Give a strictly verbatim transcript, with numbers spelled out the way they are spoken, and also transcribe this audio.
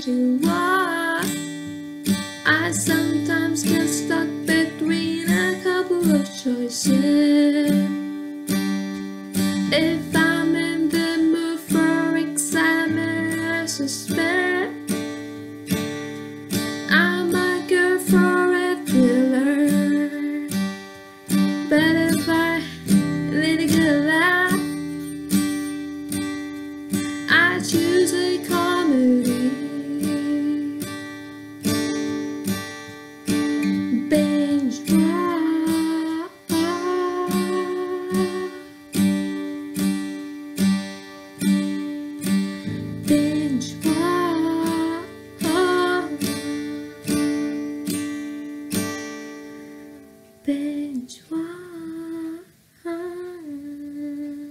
binging watch. I sometimes get stuck between a couple of choices. If I'm in the mood for excitement or suspense, I might go for a thriller. But if I need a good laugh, I choose a comedy. Binge watch. Binge watch. Binge watch.